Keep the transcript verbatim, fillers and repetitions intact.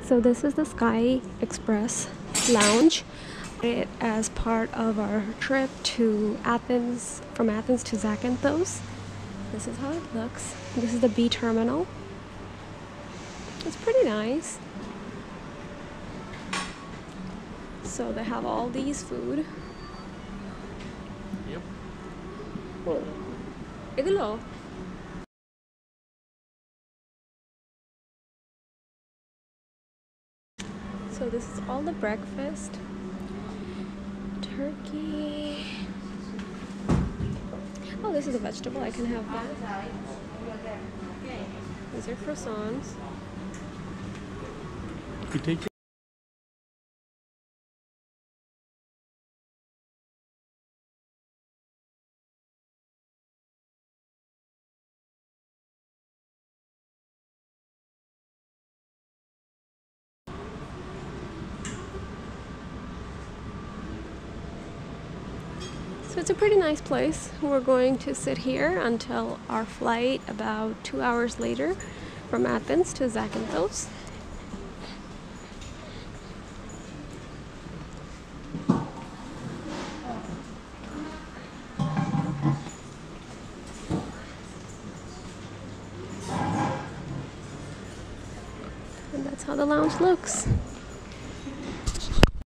So this is the Sky Express Lounge. It as part of our trip to Athens, from Athens to Zakynthos. This is how it looks. This is the B terminal. It's pretty nice. So they have all these food. Yep. Oh. Egulo. So this is all the breakfast. Turkey. Oh, this is a vegetable. I can have that. These are croissants. You take it. So it's a pretty nice place. We're going to sit here until our flight about two hours later from Athens to Zakynthos. And that's how the lounge looks.